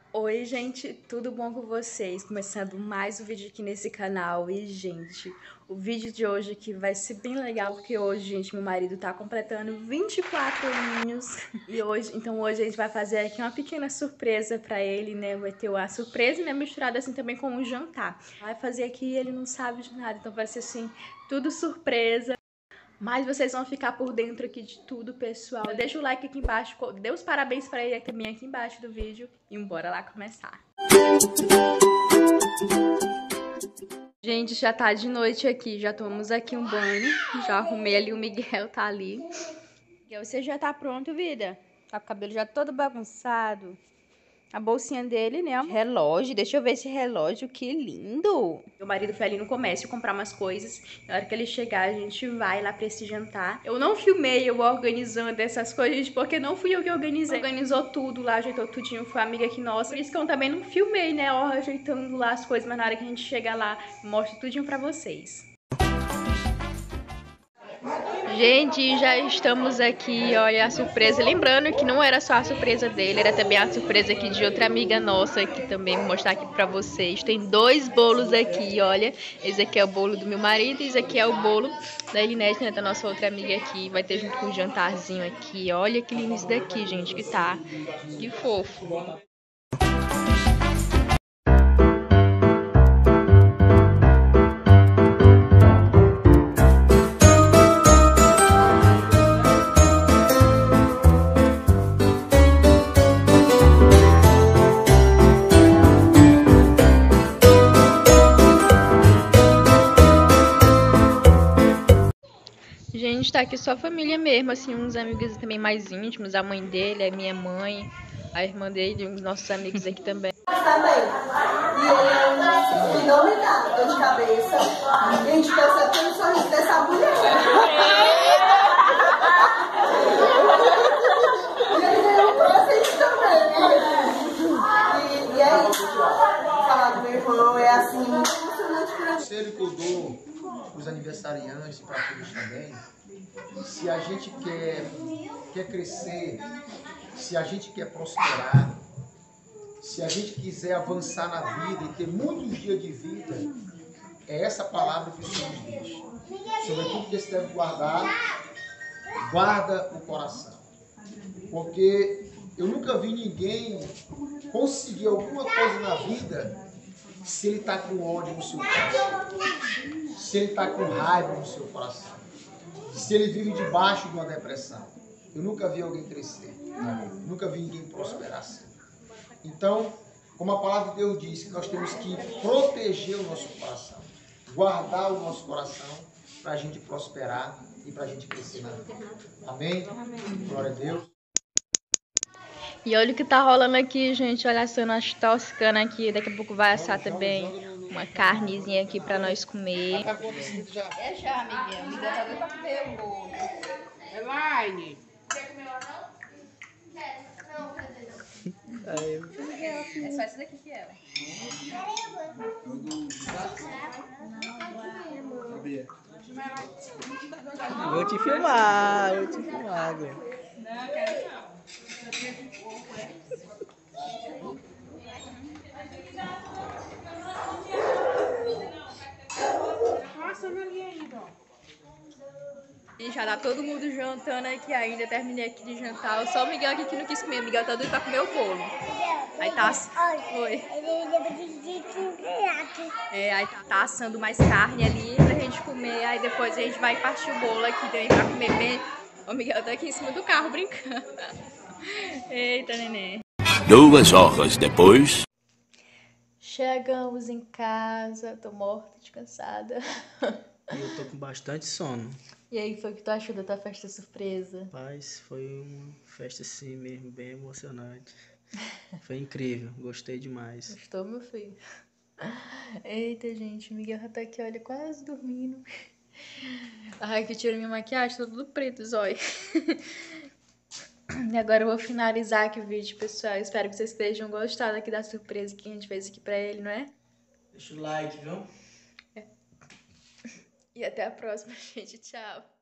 Oi, gente, tudo bom com vocês? Começando mais um vídeo aqui nesse canal. E, gente, o vídeo de hoje aqui vai ser bem legal, porque hoje, gente, meu marido tá completando 24 aninhos. E hoje a gente vai fazer aqui uma pequena surpresa pra ele, né? Vai ter uma surpresa, né, misturada assim também com um jantar. Vai fazer aqui e ele não sabe de nada, então vai ser assim, tudo surpresa. Mas vocês vão ficar por dentro aqui de tudo, pessoal. Deixa o like aqui embaixo, dê os parabéns pra ele também aqui embaixo do vídeo e bora lá começar. Gente, já tá de noite aqui, já tomamos aqui um banho, já arrumei ali, o Miguel tá ali. Miguel, você já tá pronto, vida? Tá com o cabelo já todo bagunçado. A bolsinha dele, né? Relógio, deixa eu ver esse relógio, que lindo! Meu marido foi ali no comércio comprar umas coisas. Na hora que ele chegar, a gente vai lá pra esse jantar. Eu não filmei eu organizando essas coisas, gente, porque não fui eu que organizei. Organizou tudo lá, ajeitou tudinho, foi uma amiga aqui nossa. Por isso que eu também não filmei, né? Ó, ajeitando lá as coisas, mas na hora que a gente chegar lá, eu mostro tudinho pra vocês. Gente, já estamos aqui, olha a surpresa. Lembrando que não era só a surpresa dele, era também a surpresa aqui de outra amiga nossa, que também vou mostrar aqui pra vocês. Tem dois bolos aqui, olha. Esse aqui é o bolo do meu marido e esse aqui é o bolo da Elinete, né, da nossa outra amiga aqui. Vai ter junto com o jantarzinho aqui. Olha que lindo isso daqui, gente, que tá. Que fofo. Gente, tá aqui só a família mesmo, assim, uns amigos também mais íntimos, a mãe dele, a minha mãe, a irmã dele, uns nossos amigos aqui também. Também. E ele é um fenomenal, dor de cabeça. A gente quer saber o sorriso dessa mulher. E ele ganhou um presente também. E é isso. Falar do meu irmão é assim, muito emocionante pra mim. O conselho que eu dou para os aniversariantes e para todos também, se a gente quer crescer, se a gente quer prosperar, se a gente quiser avançar na vida e ter muitos dias de vida, é essa palavra que o Senhor nos diz. Sobretudo que você deve guardar, guarda o coração. Porque eu nunca vi ninguém conseguir alguma coisa na vida se ele está com ódio no seu coração, se ele está com raiva no seu coração, se ele vive debaixo de uma depressão. Eu nunca vi alguém crescer, nunca vi ninguém prosperar assim. Então, como a palavra de Deus diz, que nós temos que proteger o nosso coração, guardar o nosso coração para a gente prosperar e para a gente crescer na vida. Amém? Glória a Deus. E olha o que tá rolando aqui, gente. Olha só, nós toscando aqui. Daqui a pouco vai assar também uma carnezinha aqui pra nós comer. É já, amiguinha. Amiga, tá doido pra comer o bolo. Elaine. Quer comer lá não? Não, cadê não? É só esse daqui que é. Vou te filmar agora. Não, quero não. E já tá todo mundo jantando aqui ainda. Terminei aqui de jantar. Só o Miguel aqui que não quis comer. O Miguel tá doido pra comer o bolo. Aí tá... Oi. Aí tá assando mais carne ali pra gente comer. Aí depois a gente vai partir o bolo aqui também pra comer bem. O Miguel tá aqui em cima do carro brincando. Eita, neném. 2 horas depois. Chegamos em casa. Tô morta de cansada. Eu tô com bastante sono. E aí, foi o que tu achou da tua festa surpresa? Mas foi uma festa assim mesmo, bem emocionante. Foi incrível, gostei demais. Gostou, meu filho? Eita, gente, o Miguel já tá aqui, olha, quase dormindo. Ai, que tira minha maquiagem, tá tudo preto, zóio. E agora eu vou finalizar aqui o vídeo, pessoal. Espero que vocês tenham gostado aqui da surpresa que a gente fez aqui pra ele, não é? Deixa o like, viu? E até a próxima, gente. Tchau.